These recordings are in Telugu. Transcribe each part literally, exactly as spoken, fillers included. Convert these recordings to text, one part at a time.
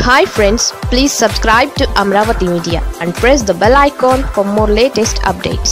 Hi friends, please subscribe to Amravati Media and press the bell icon for more latest updates.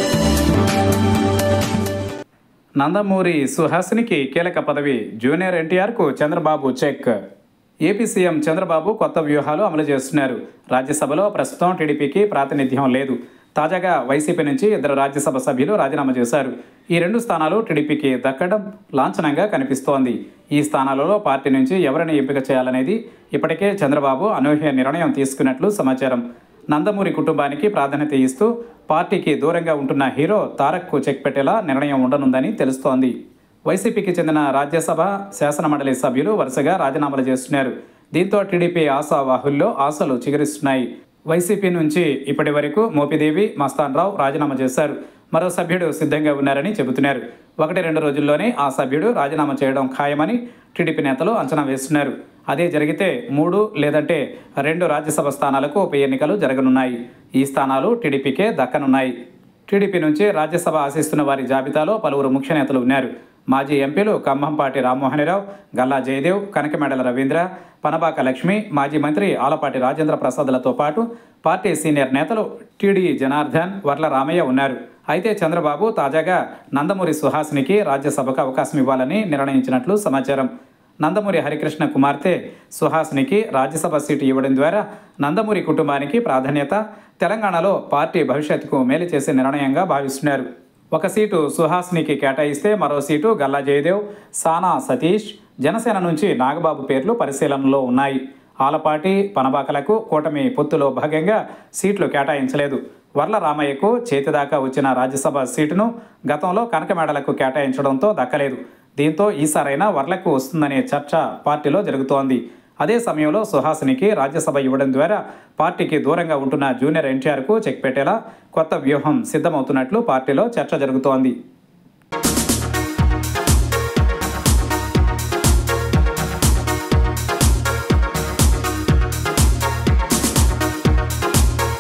Nandamuri సుహాసినికి కీలక పదవి, జూనియర్ ఎన్టీఆర్కు Chandrababu check. AP CM Chandrababu కొత్త వ్యూహాలు అమలు చేస్తున్నారు. రాజ్యసభలో ప్రస్తుతం టీడీపీకి ప్రాతినిధ్యం లేదు. తాజాగా వైసీపీ నుంచి ఇద్దరు రాజ్యసభ సభ్యులు రాజీనామా చేశారు. ఈ రెండు స్థానాలు టీడీపీకి దక్కడం లాంఛనంగా కనిపిస్తోంది. ఈ స్థానాలలో పార్టీ నుంచి ఎవరిని ఎంపిక చేయాలనేది ఇప్పటికే చంద్రబాబు అనూహ్య నిర్ణయం తీసుకున్నట్లు సమాచారం. నందమూరి కుటుంబానికి ప్రాధాన్యత ఇస్తూ పార్టీకి దూరంగా ఉంటున్న హీరో తారక్కు చెక్ పెట్టేలా నిర్ణయం ఉండనుందని తెలుస్తోంది. వైసీపీకి చెందిన రాజ్యసభ శాసనమండలి సభ్యులు వరుసగా రాజీనామాలు చేస్తున్నారు. దీంతో టీడీపీ ఆశావాహుల్లో ఆశలు చిగురిస్తున్నాయి. వైసీపీ నుంచి ఇప్పటి వరకు మోపిదేవి, మస్తాన్ రావు రాజీనామా చేశారు. మరో సభ్యుడు సిద్ధంగా ఉన్నారని చెబుతున్నారు. ఒకటి రెండు రోజుల్లోనే ఆ సభ్యుడు రాజీనామా చేయడం ఖాయమని టీడీపీ నేతలు అంచనా వేస్తున్నారు. అదే జరిగితే మూడు లేదంటే రెండు రాజ్యసభ స్థానాలకు ఉప ఎన్నికలు జరగనున్నాయి. ఈ స్థానాలు టీడీపీకే దక్కనున్నాయి. టీడీపీ నుంచి రాజ్యసభ ఆశిస్తున్న వారి జాబితాలో పలువురు ముఖ్య నేతలు ఉన్నారు. మాజీ ఎంపీలు కంభంపాటి రామ్మోహనరావు, గల్లా జయదేవ్, కనకమేడల రవీంద్ర, పనబాక లక్ష్మి, మాజీ మంత్రి ఆలపాటి రాజేంద్ర ప్రసాద్లతో పాటు పార్టీ సీనియర్ నేతలు టీడీ జనార్దన్, వర్ల రామయ్య ఉన్నారు. అయితే చంద్రబాబు తాజాగా నందమూరి సుహాసినికి రాజ్యసభకు అవకాశం ఇవ్వాలని నిర్ణయించినట్లు సమాచారం. నందమూరి హరికృష్ణ కుమార్తె సుహాసినికి రాజ్యసభ సీటు ఇవ్వడం ద్వారా నందమూరి కుటుంబానికి ప్రాధాన్యత, తెలంగాణలో పార్టీ భవిష్యత్తుకు మేలు చేసే నిర్ణయంగా భావిస్తున్నారు. ఒక సీటు సుహాసినికి కేటాయిస్తే మరో సీటు గల్లా జయదేవ్, సానా సతీష్, జనసేన నుంచి నాగబాబు పేర్లు పరిశీలనలో ఉన్నాయి. ఆలపాటి, పనబాకలకు కూటమి పొత్తులో భాగంగా సీట్లు కేటాయించలేదు. వర్ల రామయ్యకు చేతిదాకా వచ్చిన రాజ్యసభ సీటును గతంలో కనకమేడలకు కేటాయించడంతో దక్కలేదు. దీంతో ఈసారైనా వర్లకు వస్తుందనే చర్చ పార్టీలో జరుగుతోంది. అదే సమయంలో సుహాసినికి రాజ్యసభ ఇవ్వడం ద్వారా పార్టీకి దూరంగా ఉంటున్న జూనియర్ ఎన్టీఆర్కు చెక్ పెట్టేలా కొత్త వ్యూహం సిద్ధమవుతున్నట్లు పార్టీలో చర్చ జరుగుతోంది.